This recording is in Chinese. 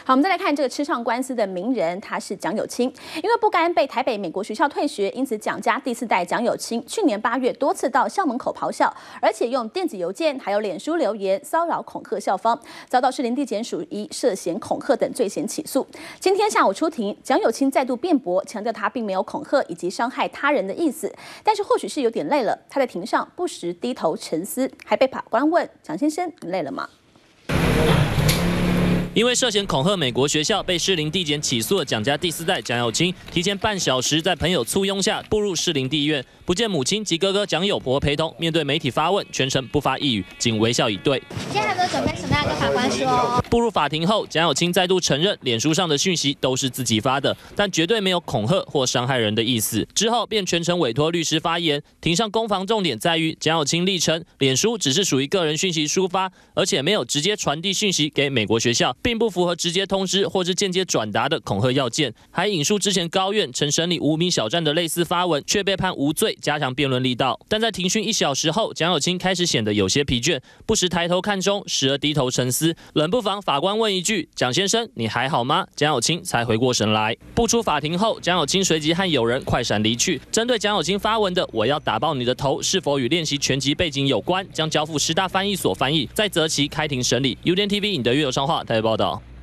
好，我们再来看这个吃上官司的名人，他是蒋友青。因为不甘被台北美国学校退学，因此蒋家第4代蒋友青去年8月多次到校门口咆哮，而且用电子邮件还有脸书留言骚扰恐吓校方，遭到士林地检署以涉嫌恐吓等罪嫌起诉。今天下午出庭，蒋友青再度辩驳，强调他并没有恐吓以及伤害他人的意思，但是或许是有点累了，他在庭上不时低头沉思，还被法官问：“蒋先生，你累了吗？” 因为涉嫌恐吓美国学校，被士林地检起诉的蒋家第4代蒋友青，提前半小时在朋友簇拥下步入士林地院，不见母亲及哥哥蒋友柏陪同，面对媒体发问，全程不发一语，仅微笑以对。 今天还没有准备什么要跟法官说？ 步入法庭后，蒋友青再度承认，脸书上的讯息都是自己发的，但绝对没有恐吓或伤害人的意思。之后便全程委托律师发言。庭上攻防重点在于蒋友青力称，脸书只是属于个人讯息抒发，而且没有直接传递讯息给美国学校，并不符合直接通知或是间接转达的恐吓要件。还引述之前高院曾审理无名小站的类似发文，却被判无罪，加强辩论力道。但在庭讯1小时后，蒋友青开始显得有些疲倦，不时抬头看钟，时而低头沉思。冷不防法官问一句：“蒋先生，你还好吗？”蒋友青才回过神来。步出法庭后，蒋友青随即和友人快闪离去。针对蒋友青发文的"我要打爆你的头"是否与练习拳击背景有关，将交付师大翻译所翻译，再择期开庭审理。UDN TV 影德月有彰化台北报道。